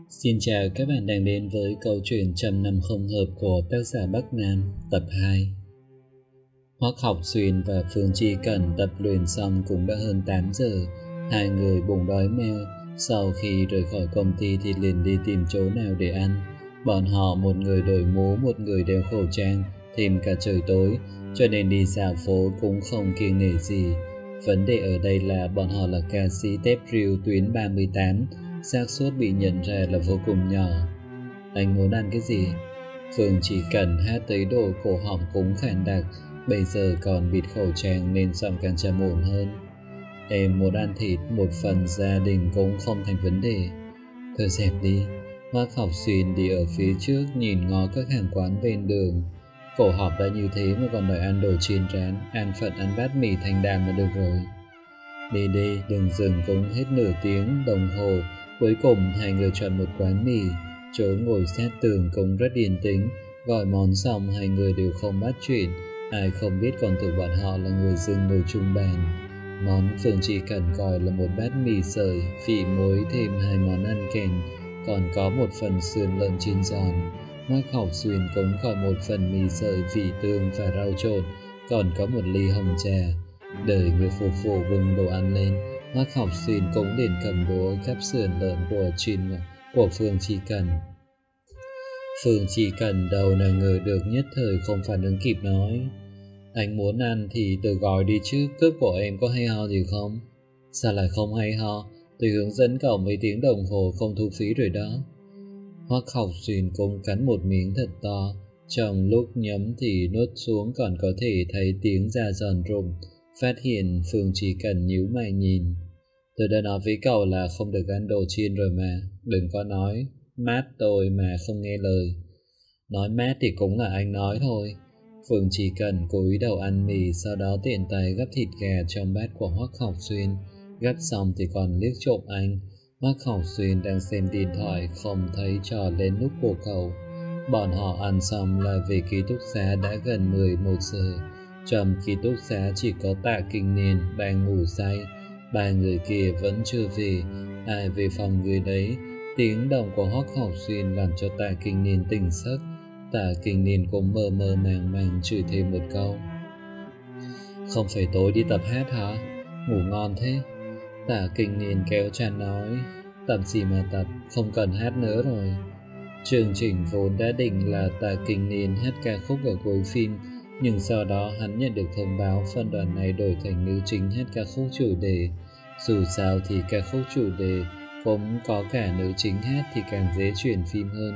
Xin chào các bạn đang đến với câu chuyện Trăm năm không hợp của tác giả Bắc Nam tập 2. Hoắc Học Xuyên và Phương Chi Cẩn tập luyện xong cũng đã hơn 8 giờ. Hai người bụng đói meo. Sau khi rời khỏi công ty thì liền đi tìm chỗ nào để ăn. Bọn họ một người đội mũ, một người đeo khẩu trang, thêm cả trời tối, cho nên đi dạo phố cũng không kiêng nể gì. Vấn đề ở đây là bọn họ là ca sĩ tép rìu tuyến 38, xác suất bị nhận ra là vô cùng nhỏ. Anh muốn ăn cái gì? Phương chỉ cần hát tới độ cổ họng cũng khản đặc, bây giờ còn bịt khẩu trang nên giọng càng trầm ổn hơn. Em muốn ăn thịt, một phần gia đình cũng không thành vấn đề. Thôi dẹp đi. Hoắc Học Xuyên đi ở phía trước nhìn ngó các hàng quán bên đường. Cổ họng đã như thế mà còn đòi ăn đồ chiên rán, an phận ăn bát mì thanh đạm là được rồi. Đi đi, đừng dừng, cũng hết nửa tiếng đồng hồ. Cuối cùng hai người chọn một quán mì, chỗ ngồi sát tường cũng rất yên tĩnh. Gọi món xong hai người đều không bắt chuyện, ai không biết còn tưởng bọn họ là người dưng ngồi chung bàn. Món Phương chỉ cần gọi là một bát mì sợi, vị muối thêm 2 món ăn kèm, còn có một phần sườn lợn chiên giòn. Hoắc Học Xuyên cũng gọi một phần mì sợi vị tương và rau trộn, còn có một ly hồng trà. Đợi người phục vụ bưng đồ ăn lên, Hoắc Học Xuyên cũng liền cầm đũa gắp sườn lợn của Phương Chi Cần. Phương Chi Cần đâu nào ngờ được, nhất thời không phản ứng kịp nói: Anh muốn ăn thì tự gọi đi chứ, cướp của em có hay ho gì không? Sao lại không hay ho? Tôi hướng dẫn cậu mấy tiếng đồng hồ không thu phí rồi đó. Hoắc Học Xuyên cũng cắn một miếng thật to, trong lúc nhấm thì nuốt xuống còn có thể thấy tiếng da giòn rụng. Phát hiện Phương chỉ cần nhíu mày nhìn. Tôi đã nói với cậu là không được ăn đồ chiên rồi mà, đừng có nói mát tôi mà không nghe lời. Nói mát thì cũng là anh nói thôi. Phương chỉ cần cúi đầu ăn mì, sau đó tiện tay gắp thịt gà trong bát của Hoắc Học Xuyên. Gắp xong thì còn liếc trộm anh. Hoắc Học Xuyên đang xem điện thoại, không thấy trò lên nút của cậu. Bọn họ ăn xong là về ký túc xá đã gần 11 giờ. Trong ký túc xá chỉ có Tạ Kinh Niên đang ngủ say, ba người kia vẫn chưa về. Ai về phòng người đấy. Tiếng động của Hoắc Học Xuyên làm cho Tạ Kinh Niên tỉnh giấc. Tạ Kinh Niên cũng mơ mơ màng màng chửi thêm một câu: Không phải tối đi tập hát hả? Ngủ ngon thế. Tạ Kinh Niên kéo chăn nói: Tập gì mà tập, không cần hát nữa rồi. Chương trình vốn đã định là Tạ Kinh Niên hát ca khúc ở cuối phim, nhưng sau đó hắn nhận được thông báo phân đoạn này đổi thành nữ chính hát ca khúc chủ đề. Dù sao thì ca khúc chủ đề cũng có cả nữ chính hát thì càng dễ chuyển phim hơn.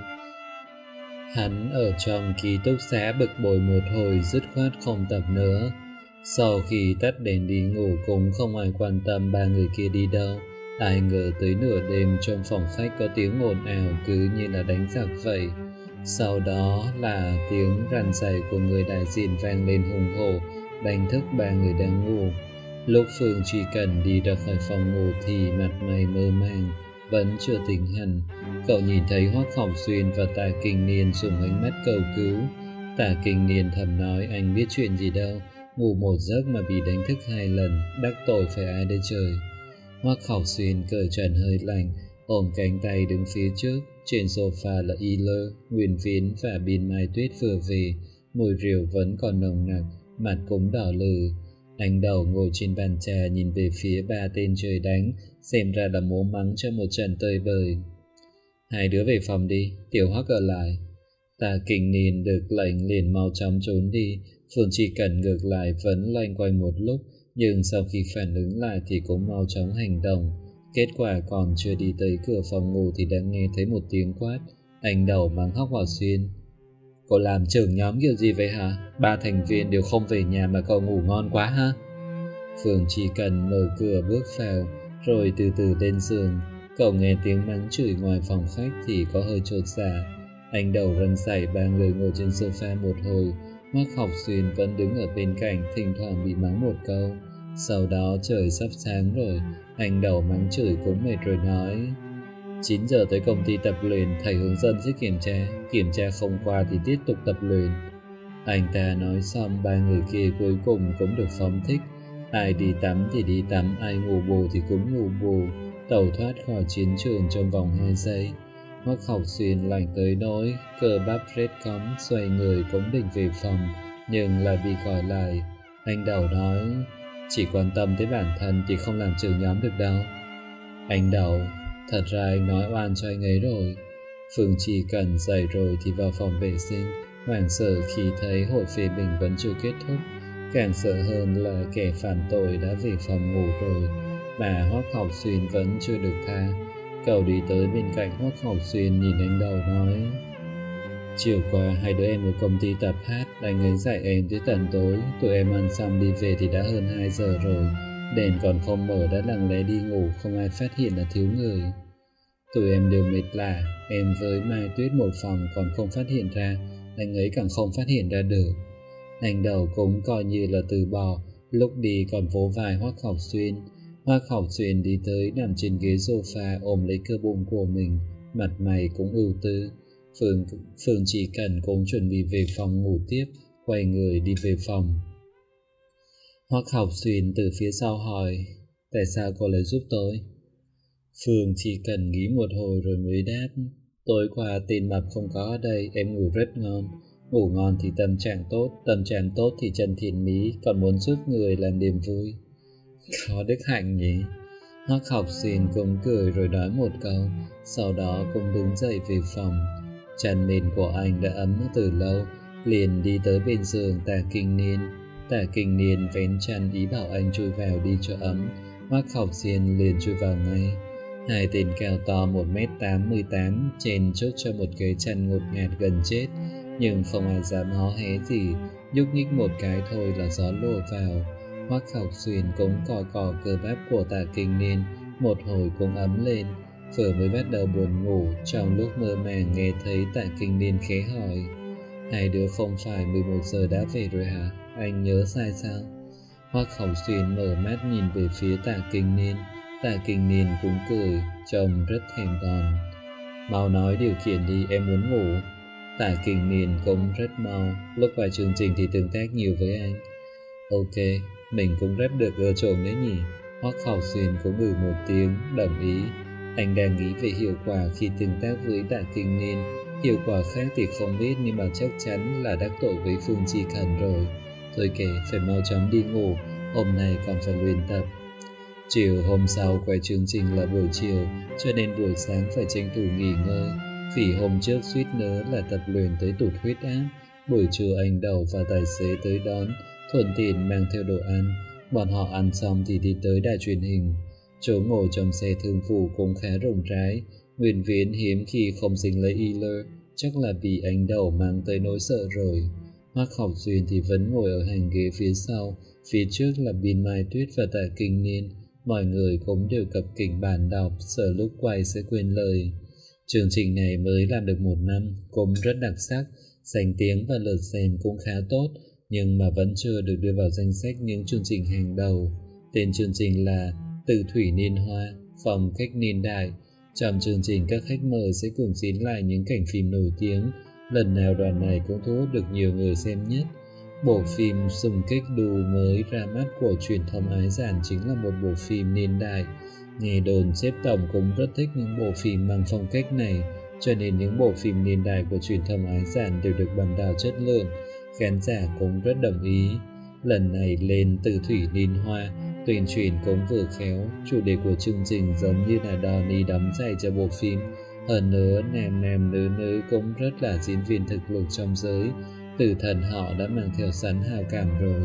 Hắn ở trong ký túc xá bực bội một hồi, dứt khoát không tập nữa. Sau khi tắt đèn đi ngủ cũng không ai quan tâm ba người kia đi đâu. Ai ngờ tới nửa đêm trong phòng khách có tiếng ồn ào cứ như là đánh giặc vậy. Sau đó là tiếng rằn rày của người đại diện vang lên hùng hổ, đánh thức ba người đang ngủ. Lúc Phương chỉ cần đi ra khỏi phòng ngủ thì mặt mày mơ màng, vẫn chưa tỉnh hẳn. Cậu nhìn thấy Hoắc Học Xuyên và Tạ Kinh Niên dùng ánh mắt cầu cứu. Tạ Kinh Niên thầm nói: Anh biết chuyện gì đâu, ngủ một giấc mà bị đánh thức 2 lần, đắc tội phải ai đây trời. Hoắc Học Xuyên cởi trần hơi lạnh, ôm cánh tay đứng phía trước. Trên sofa là Y Lơ, Nguyên Viễn và Biên Mai Tuyết vừa về, mùi rượu vẫn còn nồng nặc, mặt cũng đỏ lừ. Anh đầu ngồi trên bàn trà nhìn về phía ba tên trời đánh, xem ra là muốn mắng cho một trận tơi bời. Hai đứa về phòng đi, Tiểu Hoắc ở lại. Tạ Kinh Niên được lệnh liền mau chóng trốn đi. Phương chỉ cần ngược lại vẫn loanh quanh một lúc, nhưng sau khi phản ứng lại thì cũng mau chóng hành động. Kết quả còn chưa đi tới cửa phòng ngủ thì đã nghe thấy một tiếng quát. Anh đầu mắng Hoắc Học Xuyên: Cậu làm trưởng nhóm kiểu gì vậy hả? 3 thành viên đều không về nhà mà cậu ngủ ngon quá ha? Phương chỉ cần mở cửa bước vào, rồi từ từ lên giường. Cậu nghe tiếng mắng chửi ngoài phòng khách thì có hơi chột dạ. Anh đầu răn dạy ba người ngồi trên sofa một hồi. Hoắc Học Xuyên vẫn đứng ở bên cạnh, thỉnh thoảng bị mắng một câu. Sau đó trời sắp sáng rồi, anh đầu mắng chửi cũng mệt rồi nói: 9 giờ tới công ty tập luyện, thầy hướng dẫn sẽ kiểm tra không qua thì tiếp tục tập luyện. Anh ta nói xong, ba người kia cuối cùng cũng được phóng thích. Ai đi tắm thì đi tắm, ai ngủ bù thì cũng ngủ bù, tẩu thoát khỏi chiến trường trong vòng 2 giây. Hoắc Khẩu Xuyên lạnh tới nỗi cơ bắp rết cóng, xoay người cũng định về phòng, nhưng lại bị gọi lại. Anh Đầu nói, chỉ quan tâm tới bản thân thì không làm trưởng nhóm được đâu. Anh Đầu, thật ra anh nói oan cho anh ấy rồi. Phương chỉ cần dậy rồi thì vào phòng vệ sinh, hoảng sợ khi thấy hội phê bình vẫn chưa kết thúc. Càng sợ hơn là kẻ phạm tội đã về phòng ngủ rồi, mà Hoắc Khẩu Xuyên vẫn chưa được tha. Cậu đi tới bên cạnh Hoắc Khẩu Xuyên, nhìn anh Đầu nói, chiều qua hai đứa em ở công ty tập hát, anh ấy dạy em tới tận tối. Tụi em ăn xong đi về thì đã hơn 2 giờ rồi, đèn còn không mở đã lặng lẽ đi ngủ, không ai phát hiện là thiếu người. Tụi em đều mệt lả, em với Mai Tuyết một phòng còn không phát hiện ra, anh ấy càng không phát hiện ra được. Anh Đầu cũng coi như là từ bỏ, lúc đi còn vỗ vai Hoắc Khẩu Xuyên. Hoắc Khẩu Xuyên đi tới nằm trên ghế sofa ôm lấy cơ bụng của mình, mặt mày cũng ưu tư. Phương chỉ cần cũng chuẩn bị về phòng ngủ tiếp, quay người đi về phòng. Hoắc Khẩu Xuyên từ phía sau hỏi, tại sao cô lại giúp tôi? Phương chỉ cần nghĩ một hồi rồi mới đáp, tối qua tên mập không có ở đây, em ngủ rất ngon. Ngủ ngon thì tâm trạng tốt thì chân thiện mỹ, còn muốn giúp người làm niềm vui. Có đức hạnh nhỉ? Hoắc Khẩu Xuyên cũng cười rồi nói một câu, sau đó cũng đứng dậy về phòng. Chăn mền của anh đã ấm từ lâu, liền đi tới bên giường Tả Kinh Niên. Tả Kinh Niên vén chăn ý bảo anh chui vào đi cho ấm. Hoắc Khẩu Xuyên liền chui vào ngay. Hai tên cao to 1m88 chèn chốt cho một cái chăn ngột ngạt gần chết, nhưng không ai dám hó hé gì, nhúc nhích một cái thôi là gió lùa vào. Hoắc Khẩu Xuyên cũng cò cơ bắp của Tả Kinh Niên, một hồi cũng ấm lên. Vừa mới bắt đầu buồn ngủ, trong lúc mơ màng nghe thấy Tả Kinh Niên khẽ hỏi, hai đứa không phải 11 giờ đã về rồi hả? Anh nhớ sai sao? Hoắc Khẩu Xuyên mở mắt nhìn về phía Tả Kinh Niên. Tả Kinh Niên cũng cười, trông rất thèm đòn. Mau nói điều khiển đi, em muốn ngủ. Tả Kinh Niên cũng rất mau, lúc vào chương trình thì tương tác nhiều với anh. Ok, mình cũng rap được gỡ trộm đấy nhỉ? Hoắc Khẩu Xuyên cũng một tiếng, đồng ý. Anh đang nghĩ về hiệu quả khi tương tác với Tả Kinh Niên. Hiệu quả khác thì không biết, nhưng mà chắc chắn là đắc tội với Phương Chi Cần rồi. Thôi kệ, phải mau chóng đi ngủ, hôm nay còn phải luyện tập. Chiều hôm sau quay chương trình là buổi chiều, cho nên buổi sáng phải tranh thủ nghỉ ngơi. Vì hôm trước suýt nữa là tập luyện tới tụt huyết áp. Buổi trưa anh Đầu và tài xế tới đón, thuận tiện mang theo đồ ăn. Bọn họ ăn xong thì đi tới đài truyền hình. Chỗ ngồi trong xe thương vụ cũng khá rộng rãi. Nguyên Viễn hiếm khi không dính lấy Ealer, chắc là bị anh Đầu mang tới nỗi sợ rồi. Hoắc Khẩu Xuyên thì vẫn ngồi ở hàng ghế phía sau, phía trước là Biên Mai Tuyết và Tả Kinh Niên. Mọi người cũng đều cập kỉnh bản đọc, sợ lúc quay sẽ quên lời. Chương trình này mới làm được 1 năm, cũng rất đặc sắc, danh tiếng và lượt xem cũng khá tốt, nhưng mà vẫn chưa được đưa vào danh sách những chương trình hàng đầu. Tên chương trình là Từ Thủy Niên Hoa, phong cách niên đại. Trong chương trình các khách mời sẽ cùng diễn lại những cảnh phim nổi tiếng. Lần nào đoàn này cũng thu hút được nhiều người xem nhất. Bộ phim Xung Kích Đu mới ra mắt của truyền thông Ái Giản chính là một bộ phim niên đại. Nghe đồn xếp tổng cũng rất thích những bộ phim mang phong cách này, cho nên những bộ phim niên đại của truyền thông Ái Giản đều được đảm bảo chất lượng. Khán giả cũng rất đồng ý. Lần này lên Từ Thủy Niên Hoa, tuyên truyền cũng vừa khéo. Chủ đề của chương trình giống như là Donnie đóng giày cho bộ phim. Hơn nữa, nam nữ cũng rất là diễn viên thực lực trong giới. Tử thần họ đã mang theo sẵn hào cảm rồi.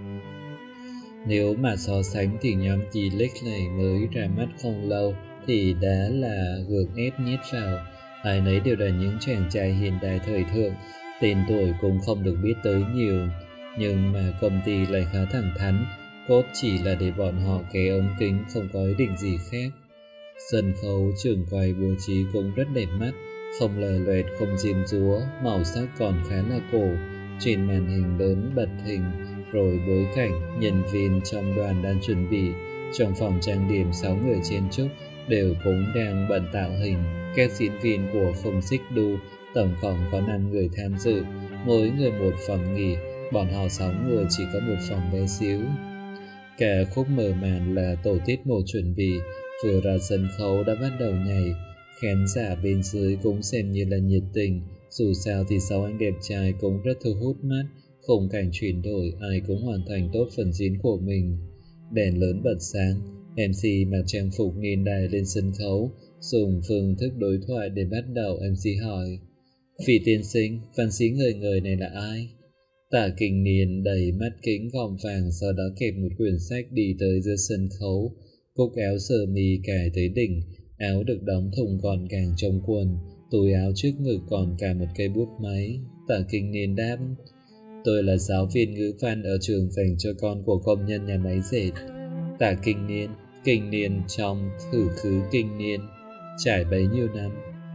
Nếu mà so sánh thì nhóm T-League này mới ra mắt không lâu thì đã là gượng ép nhét vào. Ai nấy đều là những chàng trai hiện đại thời thượng, tên tuổi cũng không được biết tới nhiều, nhưng mà công ty lại khá thẳng thắn, cốt chỉ là để bọn họ kéo ống kính, không có ý định gì khác. Sân khấu trường quay bố trí cũng rất đẹp mắt, không lờ loẹt, không diêm dúa, màu sắc còn khá là cổ. Trên màn hình lớn bật hình, rồi bối cảnh, nhân viên trong đoàn đang chuẩn bị. Trong phòng trang điểm 6 người chen chúc đều cũng đang bận tạo hình. Các diễn viên của Không Xích Đu tổng cộng có 5 người tham dự, mỗi người một phòng nghỉ, bọn họ 6 người chỉ có một phòng bé xíu. Cả khúc mở màn là tổ tiết mục chuẩn bị, vừa ra sân khấu đã bắt đầu nhảy. Khán giả bên dưới cũng xem như là nhiệt tình. Dù sao thì 6 anh đẹp trai cũng rất thu hút mắt. Khung cảnh chuyển đổi, ai cũng hoàn thành tốt phần diễn của mình. Đèn lớn bật sáng, MC mặc trang phục nghìn đài lên sân khấu, dùng phương thức đối thoại để bắt đầu. MC hỏi: "Vị tiên sinh, văn sĩ người này là ai?" Tả Kinh Niên đầy mắt kính gọng vàng, sau đó kẹp một quyển sách đi tới giữa sân khấu. Cúc áo sơ mi cài tới đỉnh, áo được đóng thùng gọn gàng trong quần, túi áo trước ngực còn cả một cây bút máy. Tả Kinh Niên đáp: "Tôi là giáo viên ngữ văn ở trường dành cho con của công nhân nhà máy dệt." Tả Kinh Niên trong thử khứ kinh niên, trải bấy nhiêu năm.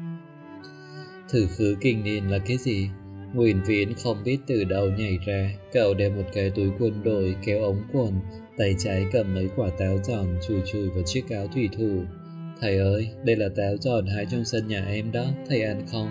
Thử khứ kinh niên là cái gì? Nguyễn Viễn không biết từ đâu nhảy ra. Cậu đeo một cái túi quân đội, kéo ống quần, tay trái cầm mấy quả táo giòn chùi vào chiếc áo thủy thủ. "Thầy ơi, đây là táo giòn hái trong sân nhà em đó, thầy ăn không?"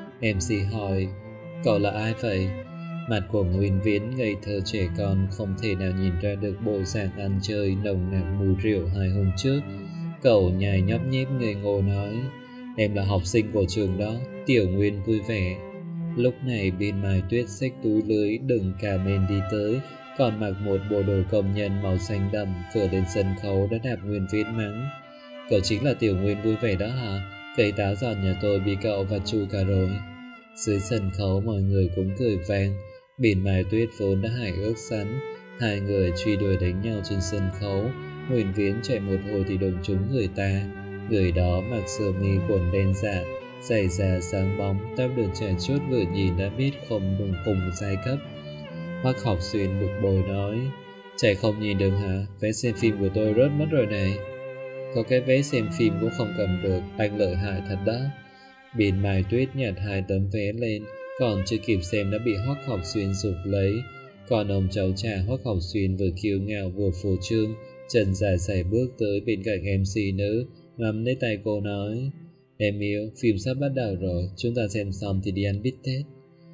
MC hỏi: "Cậu là ai vậy?" Mặt của Nguyễn Viễn ngây thơ trẻ con, không thể nào nhìn ra được bộ dạng ăn chơi nồng nặc mùi rượu 2 hôm trước. Cậu nhai nhóp nhép ngây ngô nói: "Em là học sinh của trường đó, Tiểu Nguyên vui vẻ." Lúc này bên Mai Tuyết xách túi lưới đựng cà mên đi tới, còn mặc một bộ đồ công nhân màu xanh đậm, vừa lên sân khấu đã đạp Nguyên Viễn mắng: "Cậu chính là Tiểu Nguyên vui vẻ đó hả? Cây táo giòn nhà tôi bị cậu vặt chui cả rồi." Dưới sân khấu mọi người cũng cười vang. Bên Mai Tuyết vốn đã hài ước sẵn, hai người truy đuổi đánh nhau trên sân khấu. Nguyên Viễn chạy một hồi thì đụng trúng người ta. Người đó mặc sơ mi quần đen dạ, giày da sáng bóng, tóc được chải chuốt, vừa nhìn đã biết không đồng cùng giai cấp. Hoắc Học Xuyên bực bội nói: "Chạy không nhìn được hả? Vé xem phim của tôi rớt mất rồi này." "Có cái vé xem phim cũng không cầm được, anh lợi hại thật đó." Bên Mai Tuyết nhặt 2 tấm vé lên, còn chưa kịp xem đã bị Hoắc Học Xuyên giục lấy. Còn ông cháu cha Hoắc Học Xuyên vừa kiêu ngạo vừa phô trương, chân dài sải bước tới bên cạnh MC nữ, nắm lấy tay cô nói: "Em yêu, phim sắp bắt đầu rồi, chúng ta xem xong thì đi ăn bít tết."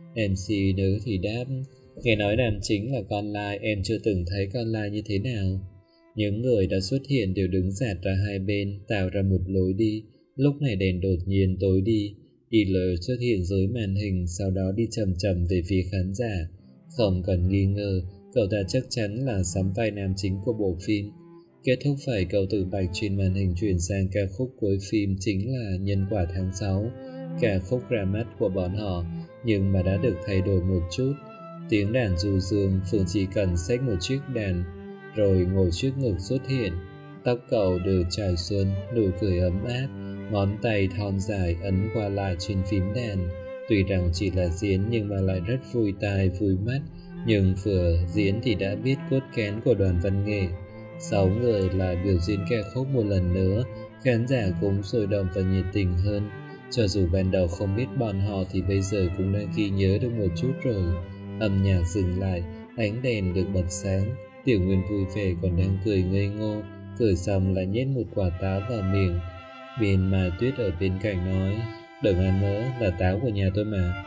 MC nữ thì đáp: "Nghe nói nam chính là con lai, em chưa từng thấy con lai như thế nào." Những người đã xuất hiện đều đứng dạt ra hai bên, tạo ra một lối đi. Lúc này đèn đột nhiên tối đi, Dealer xuất hiện dưới màn hình, sau đó đi chậm chậm về phía khán giả. Không cần nghi ngờ, cậu ta chắc chắn là sắm vai nam chính của bộ phim. Kết thúc phải cậu tử bạch trên màn hình chuyển sang ca khúc cuối phim, chính là Nhân Quả Tháng 6, ca khúc ra mắt của bọn họ, nhưng mà đã được thay đổi một chút. Tiếng đàn du dương, Phương chỉ cần xách một chiếc đàn rồi ngồi trước ngực xuất hiện. Tóc cậu được trải xuân, nụ cười ấm áp, ngón tay thon dài ấn qua lại trên phím đàn. Tuy rằng chỉ là diễn nhưng mà lại rất vui tai vui mắt, nhưng vừa diễn thì đã biết cốt kén của đoàn văn nghệ. 6 người lại biểu diễn ca khúc một lần nữa, khán giả cũng sôi động và nhiệt tình hơn. Cho dù ban đầu không biết bọn họ thì bây giờ cũng đã ghi nhớ được một chút rồi. Âm nhạc dừng lại, ánh đèn được bật sáng. Tiểu Nguyên vui vẻ còn đang cười ngây ngô, cười xong lại nhét một quả táo vào miệng. Bên Mai Tuyết ở bên cạnh nói: "Đừng ăn nữa, là táo của nhà tôi mà."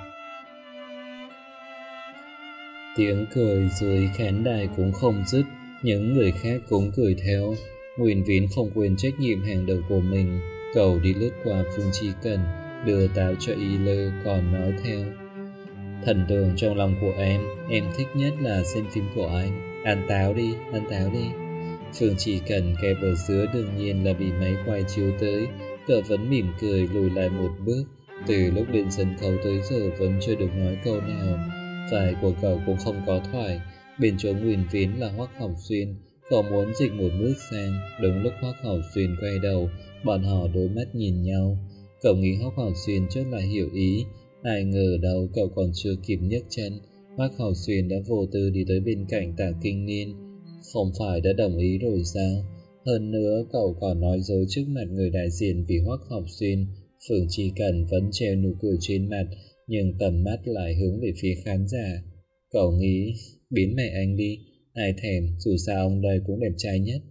Tiếng cười dưới khán đài cũng không dứt, những người khác cũng cười theo. Nguyễn Viễn không quên trách nhiệm hàng đầu của mình. Cậu đi lướt qua Phương Chi Cần, đưa táo cho Y Lơ, còn nói theo: "Thần tượng trong lòng của em thích nhất là xem phim của anh. Ăn táo đi, ăn táo đi." Phương Chỉ Cần kẹp ở giữa đương nhiên là bị máy quay chiếu tới. Cậu vẫn mỉm cười lùi lại một bước. Từ lúc lên sân khấu tới giờ vẫn chưa được nói câu nào. Phải của cậu cũng không có thoại. Bên chỗ Nguyễn Viễn là Hoắc Học Xuyên. Cậu muốn dịch một bước sang. Đúng lúc Hoắc Học Xuyên quay đầu, bọn họ đối mắt nhìn nhau. Cậu nghĩ Hoắc Học Xuyên chắc là hiểu ý. Ai ngờ đâu cậu còn chưa kịp nhấc chân, Hoắc Học Xuyên đã vô tư đi tới bên cạnh Tạ Kinh Niên. Không phải đã đồng ý rồi sao? Hơn nữa cậu còn nói dối trước mặt người đại diện vì Hoắc Học Xuyên. Phương Chỉ Cần vẫn treo nụ cười trên mặt, nhưng tầm mắt lại hướng về phía khán giả. Cậu nghĩ, biến mẹ anh đi, ai thèm, dù sao ông đây cũng đẹp trai nhất.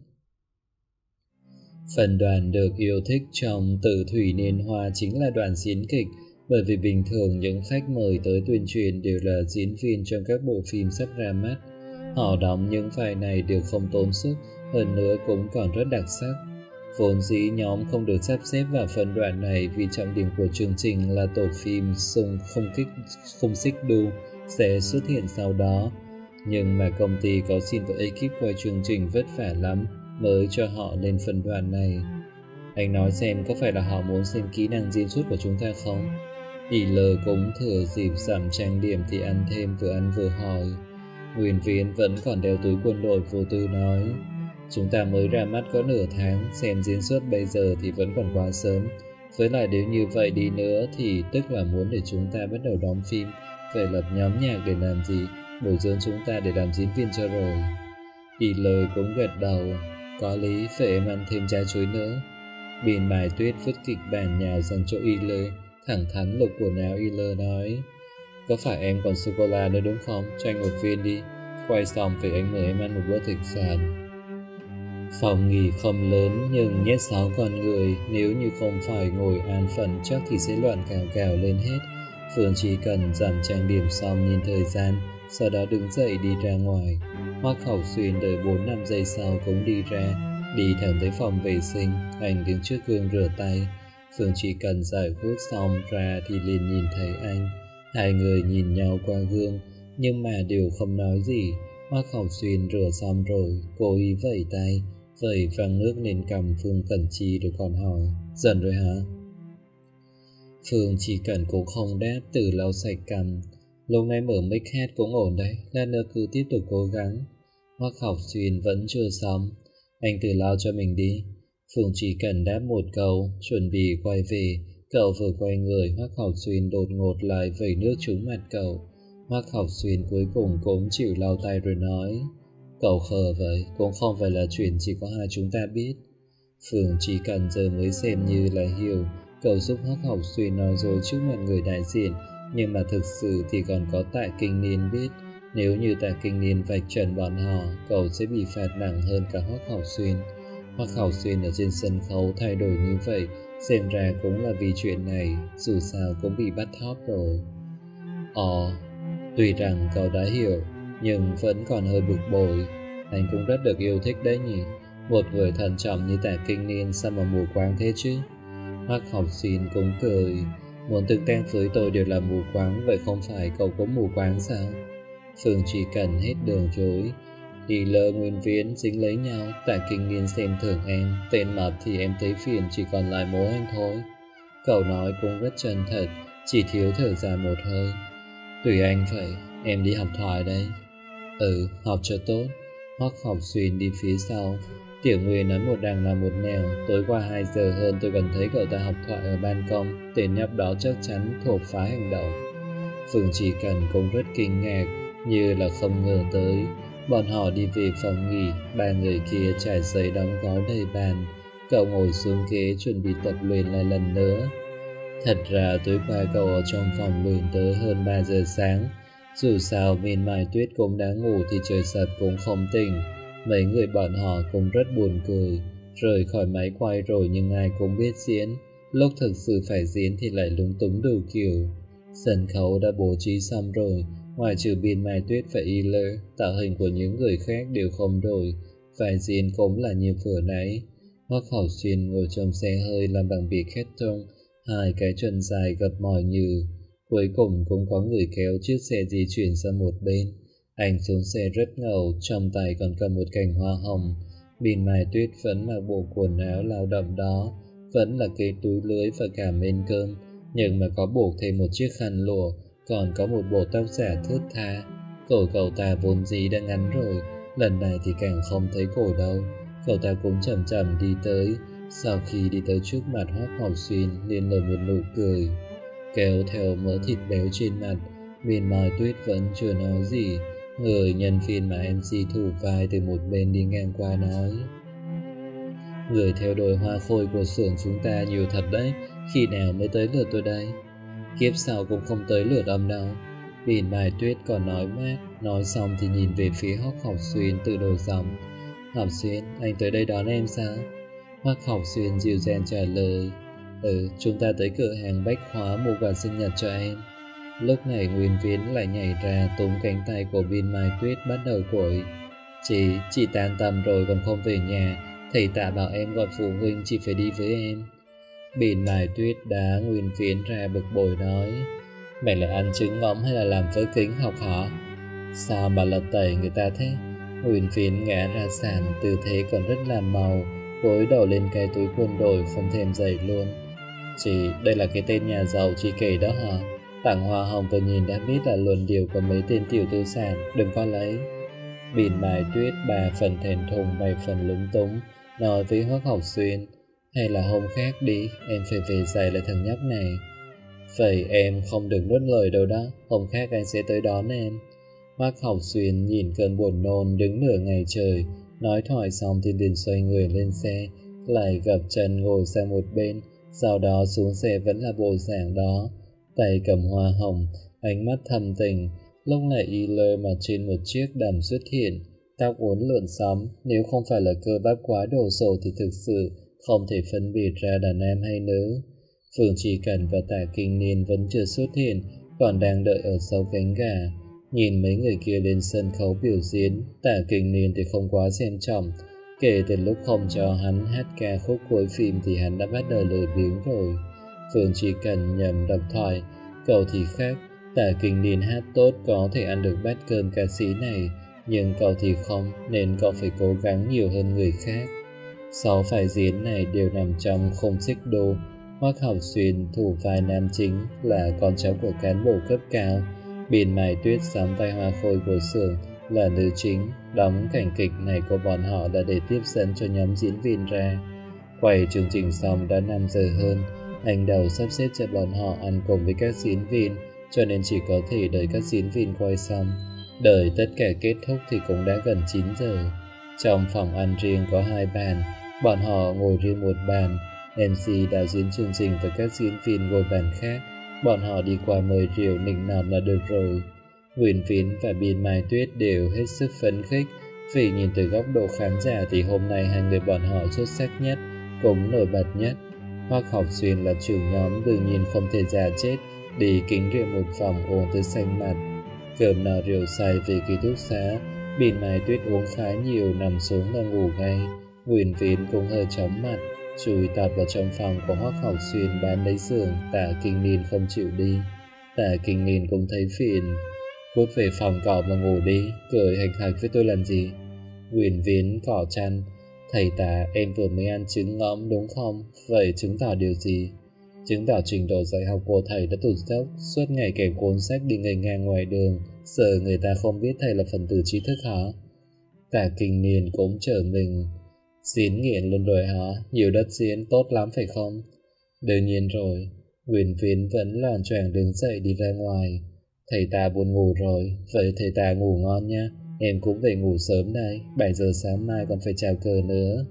Phần đoàn được yêu thích trong Tử Thủy Niên Hoa chính là đoàn diễn kịch, bởi vì bình thường những khách mời tới tuyên truyền đều là diễn viên trong các bộ phim sắp ra mắt. Họ đóng những vai này đều không tốn sức, hơn nữa cũng còn rất đặc sắc. Vốn dĩ nhóm không được sắp xếp vào phân đoạn này vì trọng điểm của chương trình là tổ phim Khung Xích Đu sẽ xuất hiện sau đó. Nhưng mà công ty có xin với ekip quay chương trình vất vả lắm mới cho họ lên phân đoạn này. Anh nói xem có phải là họ muốn xem kỹ năng diễn xuất của chúng ta không? IL cũng thừa dịp giảm trang điểm thì ăn thêm, vừa ăn vừa hỏi. Nguyên Viễn vẫn còn đeo túi quân đội vô tư nói: chúng ta mới ra mắt có nửa tháng, xem diễn xuất bây giờ thì vẫn còn quá sớm. Với lại nếu như vậy đi nữa thì tức là muốn để chúng ta bắt đầu đóng phim. Vậy lập nhóm nhạc để làm gì? Bồi dưỡng chúng ta để làm diễn viên cho rồi. IL cũng gật đầu: có lý, phải em ăn thêm trái chuối nữa. Bin Mai Tuyết vứt kịch bản nhào sang chỗ IL, thẳng thắn lục quần áo IL nói: có phải em còn sô-cô-la nữa đúng không? Cho anh một viên đi. Quay xong phải anh mời em ăn một bữa thịt sàn. Phòng nghỉ không lớn nhưng nhét 6 con người, nếu như không phải ngồi an phận chắc thì sẽ loạn cào cào lên hết. Phương chỉ cần giảm trang điểm xong nhìn thời gian, sau đó đứng dậy đi ra ngoài. Hoắc Hậu Xuyên đợi 4-5 giây sau cũng đi ra, đi thẳng tới phòng vệ sinh. Anh đứng trước gương rửa tay. Phương chỉ cần giải quyết xong ra thì liền nhìn thấy anh. Hai người nhìn nhau qua gương nhưng mà đều không nói gì. Hoắc Hậu Xuyên rửa xong rồi, cố ý vẩy tay, vẩy văng nước lên cằm Phương Cẩn Chi rồi còn hỏi: dần rồi hả? Phương chỉ cần cũng không đáp, tự lau sạch cằm. Lúc nãy mở mic hát cũng ổn đấy, lát nữa cứ tiếp tục cố gắng. Hoắc Hậu Xuyên vẫn chưa xong: anh tự lau cho mình đi. Phương chỉ cần đáp một câu, chuẩn bị quay về. Cậu vừa quay người, Hoắc Hậu Xuyên đột ngột lại vẩy nước trúng mặt cậu. Hoắc Hậu Xuyên cuối cùng cũng chịu lau tay rồi nói: cậu khờ vậy, cũng không phải là chuyện chỉ có hai chúng ta biết. Phương chỉ cần giờ mới xem như là hiểu. Cậu giúp Hoắc Hậu Xuyên nói dối trước mặt người đại diện, nhưng mà thực sự thì còn có Tạ Kinh Niên biết. Nếu như Tạ Kinh Niên vạch trần bọn họ, cậu sẽ bị phạt nặng hơn cả Hoắc Hậu Xuyên. Hoắc Hậu Xuyên ở trên sân khấu thay đổi như vậy, xem ra cũng là vì chuyện này, dù sao cũng bị bắt thóp rồi. Tuy rằng cậu đã hiểu, nhưng vẫn còn hơi bực bội. Anh cũng rất được yêu thích đấy nhỉ. Một người thận trọng như Tạ Kinh Niên sao mà mù quáng thế chứ? Hoắc Hậu Xuyên cũng cười: muốn tương tác với tôi đều là mù quáng, vậy không phải cậu cũng mù quáng sao? Phương chỉ cần hết đường chối. IL Nguyên Viễn dính lấy nhau, Tạ Kinh Niên xem thường em, tên mập thì em thấy phiền chỉ còn lại mỗi anh thôi. Cậu nói cũng rất chân thật, chỉ thiếu thở dài một hơi. Tùy anh vậy, em đi học thoại đấy. Học cho tốt. Hoắc Hậu Xuyên đi phía sau. Tiểu Nguyên nói một đằng là một nẻo. Tối qua 2 giờ hơn tôi còn thấy cậu ta học thoại ở ban công. Tên nhóc đó chắc chắn thuộc phá hành động. Phương chỉ cần cũng rất kinh ngạc, như là không ngờ tới. Bọn họ đi về phòng nghỉ, 3 người kia trải giấy đóng gói đầy bàn. Cậu ngồi xuống ghế chuẩn bị tập luyện lại lần nữa. Thật ra tối qua cậu ở trong phòng luyện tới hơn 3 giờ sáng. Dù sao Bin Mai Tuyết cũng đã ngủ thì trời sập cũng không tỉnh. Mấy người bọn họ cũng rất buồn cười. Rời khỏi máy quay rồi nhưng ai cũng biết diễn. Lúc thực sự phải diễn thì lại lúng túng đủ kiểu. Sân khấu đã bố trí xong rồi. Ngoài trừ Bin Mai Tuyết và IL, tạo hình của những người khác đều không đổi. Phải diễn cũng là như vừa nãy. Hoắc Hậu Xuyên ngồi trong xe hơi làm bằng bìa khét tông, 2 cái chân dài gập mỏi như. Cuối cùng cũng có người kéo chiếc xe di chuyển sang một bên. Anh xuống xe rất ngầu, trong tay còn cầm một cành hoa hồng. Bin Mai Tuyết vẫn mặc bộ quần áo lao động đó, vẫn là cái túi lưới và cả mên cơm, nhưng mà có buộc thêm một chiếc khăn lụa, còn có một bộ tóc giả thướt tha. Cổ cậu ta vốn dĩ đã ngắn rồi, lần này thì càng không thấy cổ đâu. Cậu ta cũng chậm chậm đi tới. Sau khi đi tới trước mặt Hoắc Hậu Xuyên liền nở một nụ cười, kéo theo mỡ thịt béo trên mặt. Bin Mai Tuyết vẫn chưa nói gì. Người nhân viên mà MC thủ vai từ một bên đi ngang qua nói: người theo đuổi hoa khôi của xưởng chúng ta nhiều thật đấy, khi nào mới tới lượt tôi đây? Kiếp sau cũng không tới lượt ông đâu. Bin Mai Tuyết còn nói mát. Nói xong thì nhìn về phía Hoắc Hậu Xuyên tự đổi giọng: Hậu Xuyên, anh tới đây đón em sao? Hoắc Hậu Xuyên dịu dàng trả lời: chúng ta tới cửa hàng bách hóa mua quà sinh nhật cho em. Lúc này Nguyên Viễn lại nhảy ra túm cánh tay của Bin Mai Tuyết bắt đầu quẩy: chị tan tầm rồi còn không về nhà, Thầy Tạ bảo em gọi phụ huynh chỉ phải đi với em. Bìn Mai Tuyết đá Nguyên Phiến ra bực bội nói: Mày là ăn trứng ngỗng hay là làm vỡ kính học hả? Sao mà lật tẩy người ta thế? Nguyên Phiến ngã ra sàn, tư thế còn rất là màu, gối đầu lên cái túi quân đội không thèm dậy luôn. Chị, đây là cái tên nhà giàu chị kể đó hả? Tặng hoa hồng vừa nhìn đã biết là luận điệu của mấy tên tiểu tư sản, đừng có lấy. Bìn Mai Tuyết 3 phần thèn thùng 7 phần lúng túng, nói với Hoắc Học Xuyên: Hay là hôm khác đi, em phải về dạy lại thằng nhóc này. Vậy em không được nuốt lời đâu đó, hôm khác anh sẽ tới đón em. Hoắc Học Xuyên nhìn cơn buồn nôn đứng nửa ngày trời, nói thoại xong thì liền xoay người lên xe, lại gập chân ngồi sang một bên, sau đó xuống xe vẫn là bộ dạng đó, tay cầm hoa hồng, ánh mắt thầm tình. Lúc này y lơ mà trên một chiếc đầm xuất hiện, tóc uốn lượn sóng, nếu không phải là cơ bắp quá đồ sộ thì thực sự không thể phân biệt ra đàn em hay nữ. Phương Chỉ Cần và Tạ Kinh Niên vẫn chưa xuất hiện, còn đang đợi ở sau cánh gà. Nhìn mấy người kia lên sân khấu biểu diễn, Tạ Kinh Niên thì không quá xem trọng. Kể từ lúc không cho hắn hát ca khúc cuối phim thì hắn đã bắt đầu lười biếng rồi. Phương Chỉ Cần nhầm đọc thoại, cậu thì khác. Tạ Kinh Niên hát tốt có thể ăn được bát cơm ca sĩ này, nhưng cậu thì không, nên cậu phải cố gắng nhiều hơn người khác. 6 vai diễn này đều nằm trong khung xích đô. Hoắc Học Xuyên thủ vai nam chính là con cháu của cán bộ cấp cao. Bìn Mai Tuyết sắm vai hoa khôi của xưởng là nữ chính. Đóng cảnh kịch này của bọn họ là để tiếp dẫn cho nhóm diễn viên ra. Quay chương trình xong đã 5 giờ hơn. Anh Đầu sắp xếp cho bọn họ ăn cùng với các diễn viên, cho nên chỉ có thể đợi các diễn viên quay xong. Đợi tất cả kết thúc thì cũng đã gần 9 giờ. Trong phòng ăn riêng có 2 bàn, bọn họ ngồi riêng một bàn. MC đạo diễn chương trình và các diễn viên ngồi bàn khác. Bọn họ đi qua mời rượu nịnh nọt là được rồi. Nguyên Phiến và Bìn Mai Tuyết đều hết sức phấn khích, vì nhìn từ góc độ khán giả thì hôm nay hai người bọn họ xuất sắc nhất, cũng nổi bật nhất. Hoắc Học Xuyên là trưởng nhóm, đương nhiên không thể giả chết, đi kính rượu một vòng uống tới xanh mặt. Cơm nào rượu say về ký túc xá, Bìn Mai Tuyết uống khá nhiều, nằm xuống là ngủ ngay. Nguyên Phiến cũng hơi chóng mặt, chui tạt vào trong phòng của Hoắc Học Xuyên bán lấy giường. Tạ Kinh Niên không chịu đi. Tạ Kinh Niên cũng thấy phiền: Cút về phòng cỏ mà ngủ đi, cười hành hạch với tôi làm gì? Nguyên Phiến cỏ chăn: Thầy Tạ, em vừa mới ăn trứng ngỗng đúng không? Vậy chứng tỏ điều gì? Chứng tỏ trình độ dạy học của thầy đã tụt dốc, suốt ngày kèm cuốn sách đi ngây ngang ngoài đường, giờ người ta không biết thầy là phần tử trí thức hả? Tạ Kinh Niên cũng trở mình: Diễn nghiện luôn rồi hả? Nhiều đất diễn tốt lắm phải không? Đương nhiên rồi. Nguyên Phiến vẫn loạng choạng đứng dậy đi ra ngoài. Thầy ta buồn ngủ rồi, vậy thầy ta ngủ ngon nha. Em cũng về ngủ sớm đây, 7 giờ sáng mai còn phải chào cờ nữa.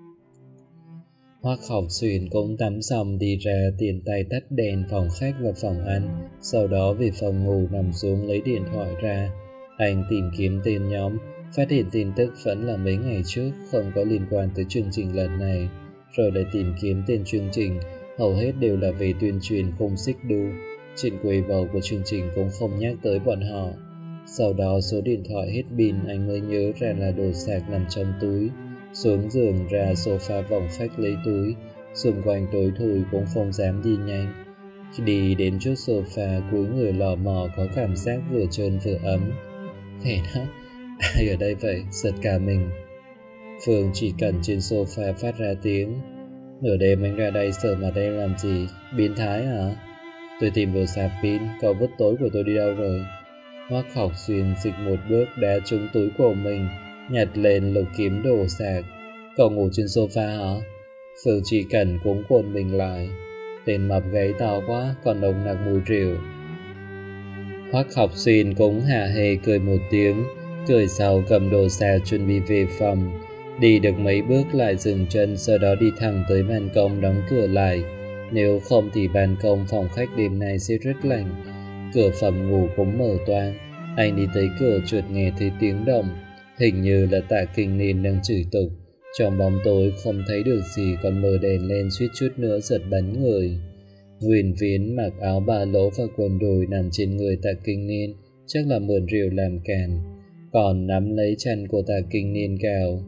Hoắc Học Xuyên cũng tắm xong đi ra, tiện tay tắt đèn phòng khách và phòng ăn, sau đó về phòng ngủ nằm xuống lấy điện thoại ra. Anh tìm kiếm tên nhóm, phát hiện tin tức vẫn là mấy ngày trước, không có liên quan tới chương trình lần này. Rồi lại tìm kiếm tên chương trình, hầu hết đều là về tuyên truyền khung xích đu. Trên Weibo của chương trình cũng không nhắc tới bọn họ. Sau đó số điện thoại hết pin, anh mới nhớ ra là đồ sạc nằm trong túi. Xuống giường ra sofa vòng khách lấy túi, xung quanh tối thui cũng không dám đi nhanh. Khi đi đến trước sofa, cúi người lò mò có cảm giác vừa trơn vừa ấm. Mẹ nó, ai ở đây vậy? Giật cả mình. Phương Chỉ Cần trên sofa phát ra tiếng: Nửa đêm anh ra đây sợ mặt em làm gì? Biến thái hả? Tôi tìm đồ sạc pin, cậu vứt tối của tôi đi đâu rồi? Hoắc Học Xuyên dịch một bước đá trúng túi của mình, nhặt lên lục kiếm đồ sạc. Cậu ngủ trên sofa hả? Phương Chỉ Cần cũng cuộn mình lại. Tên mập gáy to quá, còn nồng nặc mùi rượu. Hoắc Học Xuyên cũng hả hê cười một tiếng, cười sau cầm đồ sạc chuẩn bị về phòng. Đi được mấy bước lại dừng chân, sau đó đi thẳng tới ban công đóng cửa lại. Nếu không thì ban công phòng khách đêm nay sẽ rất lạnh. Cửa phòng ngủ cũng mở toang. Anh đi tới cửa chợt nghe thấy tiếng động, hình như là Tạ Kinh Niên đang chửi tục. Trong bóng tối không thấy được gì, còn mở đèn lên suýt chút nữa giật bắn người. Nguyên Phiến mặc áo ba lỗ và quần đùi nằm trên người Tạ Kinh Niên, chắc là mượn rượu làm càn, còn nắm lấy chân của Tạ Kinh Niên gào: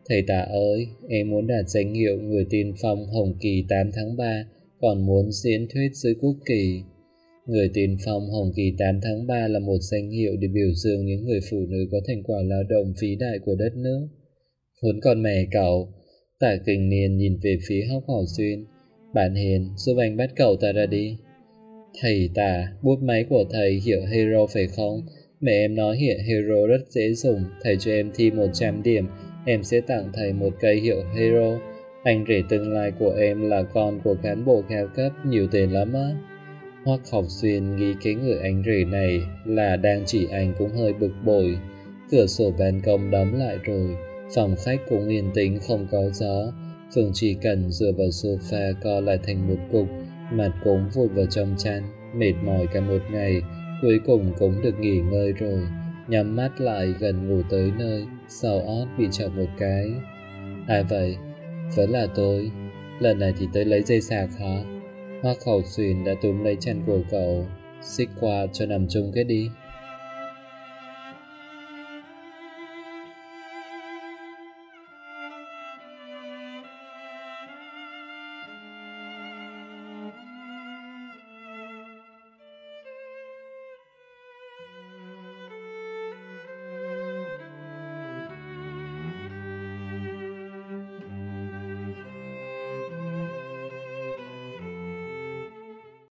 Thầy Tả ơi, em muốn đạt danh hiệu người tiên phong Hồng Kỳ 8 tháng 3, còn muốn diễn thuyết dưới quốc kỳ. Người tiên phong Hồng Kỳ 8 tháng 3 là một danh hiệu để biểu dương những người phụ nữ có thành quả lao động vĩ đại của đất nước. Khốn con mẹ cậu! Tả Kình Niên nhìn về phía Hoắc Hậu Xuyên. Bạn Hiền, giúp anh bắt cậu ta ra đi. Thầy Tả, bút máy của thầy hiệu Hero phải không? Mẹ em nói hiệu Hero rất dễ dùng, thầy cho em thi 100 điểm, em sẽ tặng thầy một cây hiệu Hero. Anh rể tương lai của em là con của cán bộ cao cấp, nhiều tiền lắm á. Hoắc Hậu Xuyên nghĩ cái người anh rể này là đang chỉ anh cũng hơi bực bội. Cửa sổ ban công đóng lại rồi, phòng khách cũng yên tĩnh không có gió. Phương chỉ cần dựa vào sofa co lại thành một cục, mặt cũng vùi vào trong chăn, mệt mỏi cả một ngày, cuối cùng cũng được nghỉ ngơi rồi. Nhắm mắt lại gần ngủ tới nơi, sau ót bị chọc một cái. Ai vậy? Vẫn là tôi. Lần này thì tới lấy dây sạc hả? Hoắc Hậu Xuyên đã túm lấy chân của cậu. Xích qua cho nằm chung cái đi.